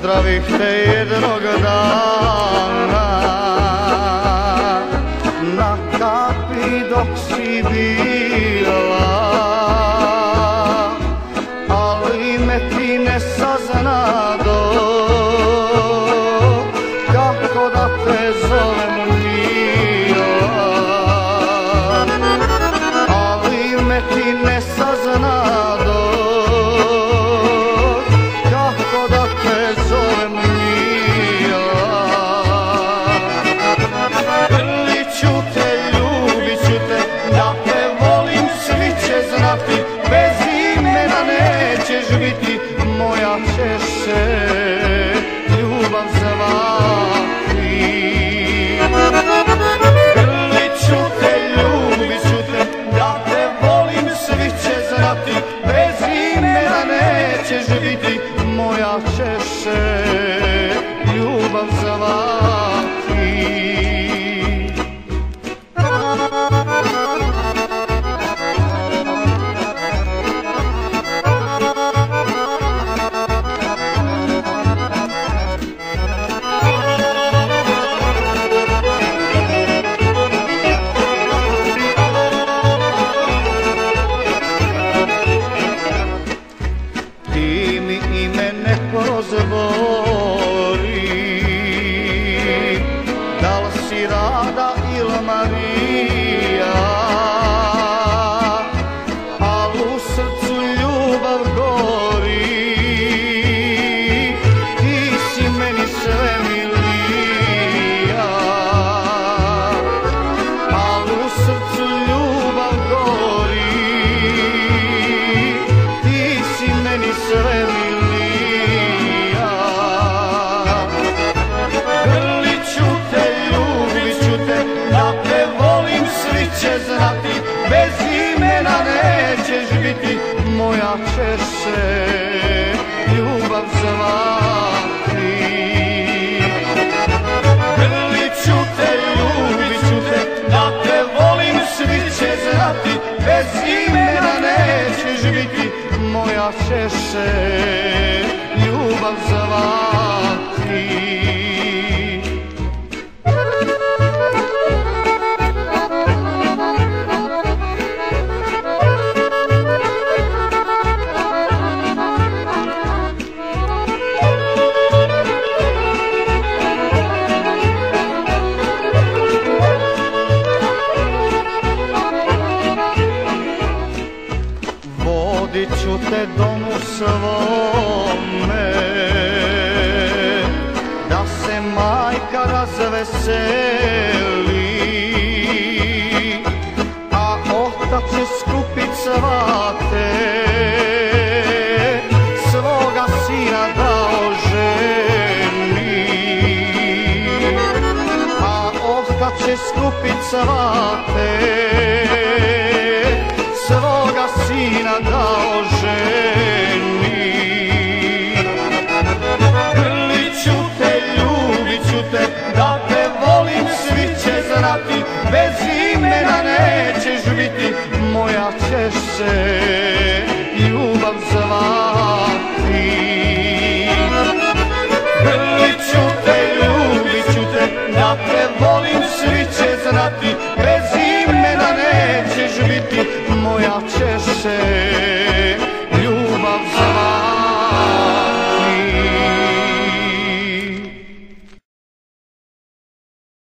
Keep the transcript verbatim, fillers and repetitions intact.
pozdravih te jednog dana na kapi dok si bila, ali me ti ne saznado kako da te zovem mila, ali me ti ne saznado kako da te zovem mila. Grlit ću te, ljubit ću te, da te volim svi će znati, bez imena nećeš biti, moja ćeš se ljubav zvati. Grlit ću te, ljubit ću te, da te volim svi će znati, bez imena nećeš biti, moja ćeš se ljubav zvati. Ti mi ime ne prozbori, da li si Rada ili Marija, al u srcu ljubav gori, ti si meni sve milija, al u srcu ljubav gori, ti si meni sve milija. Grlit ću te, ljubit ću te, da te volim svi će znati, bez imena nećeš biti, moja ćeš se ljubav zvati. Grlit ću te, ljubit ću te, da te volim svi će znati, bez imena nećeš biti, moja ćeš se ljubav zvati. Vodit ću te domu svome, da se majka razveseli, a otac će skupit svate, svoga sina da oženi, a otac će skupit svate, svoga sina da oženi. Grlit ću te, ljubit ću te, da te volim svi će znati, bez imena nećeš biti, moja ćeš se ljubav zvati. Grlit ću te, ljubit ću te, da te volim svi će znati, bez imena nećeš biti,